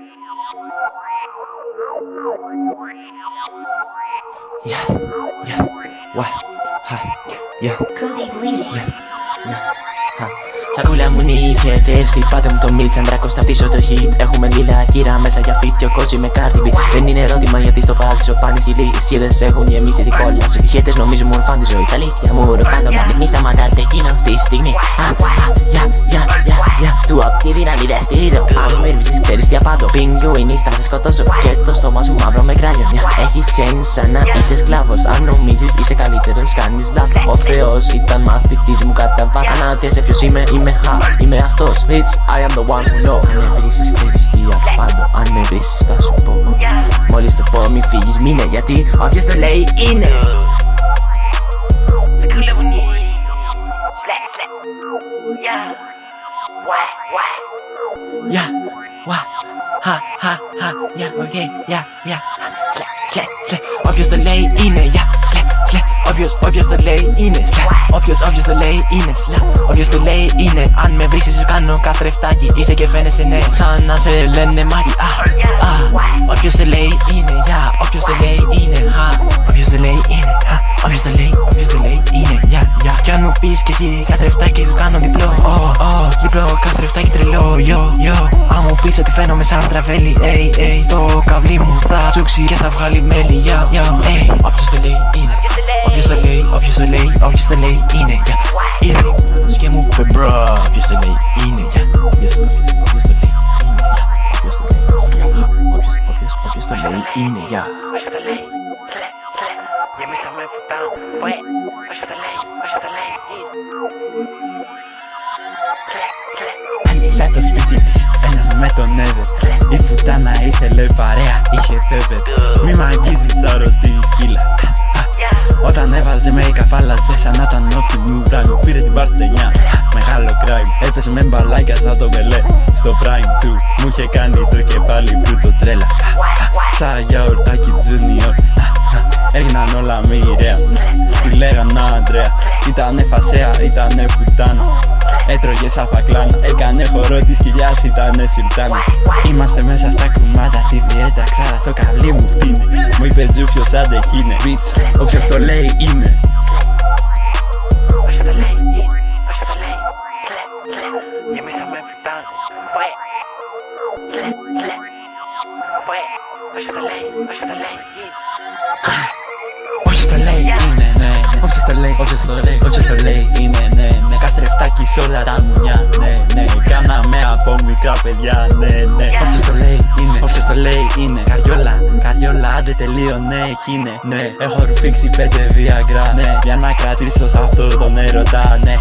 Yeah, yeah, why, hi, yeah, Cozy bleeding. yeah, yeah, ha. Σακούλα μου νύχεται, στην πάτε μου το μίτσαν, τρακός θα φτύσω το hit. Έχουμε λίλα κύρα μέσα για fit και ο κόζι με κάρτι beat. Δεν είναι ερώτημα γιατί στο παράδεισο πάνεις οι σχέδες έχουν γεμίσει την κόλλα. Σε τυχέτες νομίζω μου ορφάν τη ζωή, τα αλήθεια μου ροφάν το κάνει. Μη σταματάτε εκείνο στη στιγμή. Του απ' τη δύναμη δεν στηρίζω. Αν με ρίξεις ξέρεις τι απάντω. Πιγκουίνι θα σε σκοτώσω και το στόμα σου μαύρο με κράλιο. Έχεις chain σαν να είσαι σκλάβος. Αν νομίζεις είσαι καλύτερος κάνεις λάθος. Ο Θεός ήταν μαθητής μου κατά βάθος. Αναρωτιέσαι ποιος είμαι, είμαι αυτός. Bitch, I am the one who know. Αν με βρίσεις ξέρεις τι απάντω. Αν με βρίσεις θα σου πω. Μόλις το πω μη φύγεις μείνε γιατί όποιος το λέει είναι. Yeah, wah, ha, ha, ha, yeah, okay, yeah, slap. Όποιος το λέει είναι, yeah, slap. Όποιος το λέει είναι, slap. Όποιος το λέει είναι, slap. Όποιος το λέει είναι, αν με βρίσεις σου κάνω καθρεφτάκι. Είσαι και φαίνεσαι ναι, σαν να σε λένε μάγι. Όποιος το λέει είναι, yeah, όποιος το λέει είναι, όποιος το λέει είναι, όποιος το λέει είναι, yeah. Κι αν μου πεις κι εσύ καθρεφτάκι σου κάνω διπλό, διπλό καθρεφτάκι τρελό, yo. Αν μου πεις ότι φαίνομαι σαν τραβέλι, το καβλί μου θα τσούξει και θα βγάλει μέλι, yo. Όποιος το λέει είναι, όποιος το λέει είναι, yeah. Ήδη και μου είπε bro, όποιος το λέει είναι, yeah. Όποιος το λέει είναι, yeah. Όποιος το λέει είναι, yeah. Γεμίσαμε φουτάω, φουέ, όποιος το λέει Άνοιξα το σπίτι της, ένας με τον έδερ. Η φουτάνα ήθελε παρέα, είχε φεύγε. Μη μ' αγγίζεις άρρωστη σκύλα. Όταν έβαζε με η καφάλαζε σαν να ήταν όπτι μου πράγμα. Πήρε την παρθενιά, μεγάλο crime. Έπεσε με μπαλάκια σαν το μπελέ. Στο prime του μου είχε κάνει το κεφάλι φρούτο τρέλα. Σαν γιαουρτάκι junior. Έγιναν όλα μοιραία. Τη λέγανε Αντρέα. Ήτανε φασέα, ήτανε πουτάνα. Έτρωγε σαν φακλάνα. Έκανε χορό της κοιλιάς, ήτανε σουλτάνα. Είμαστε μέσα στα κουμάντα. Τη διέτα ξάρα στο καβλί μου φτύνε. Μου είπε Τζούφιος αντεχίνε. Bitch, όποιος το λέει είναι. Γεμίσαμε φουτάω, φουέ, όποιος το λέει Όποιος το λέει είναι, ναι. Όποιος το λέει είναι, ναι. Καθρεφτάκι σ' όλα τα μουνιά, ναι. Κάναμε από μικρά παιδιά, ναι. Όποιος το λέει είναι. Καριόλα, άντε τελείωνε, χίνε, ναι. Έχω ρουφήξει 5 Viagra, ναι. Για να κρατήσω σ' αυτό τον έρωτα, ναι.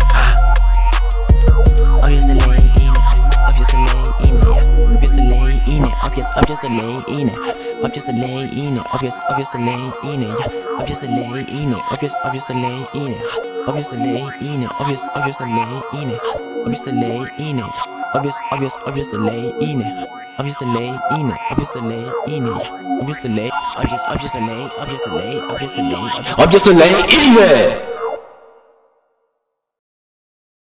Όποιος το λέει είναι, όποιος το λέει είναι, όποιος το λέει είναι, όποιος το λέει είναι, όποιος το λέει είναι, όποιος το λέει είναι, όποιος το λέει είναι, όποιος το λέει είναι, όποιος το λέει είναι, όποιος το λέει είναι, όποιος το λέει είναι, όποιος το λέει είναι, όποιος το λέει είναι, όποιος το λέει είναι, όποιος το λέει, όποιος το λέει, όποιος το λέει, όποιος το λέει, όποιος το λέει είναι.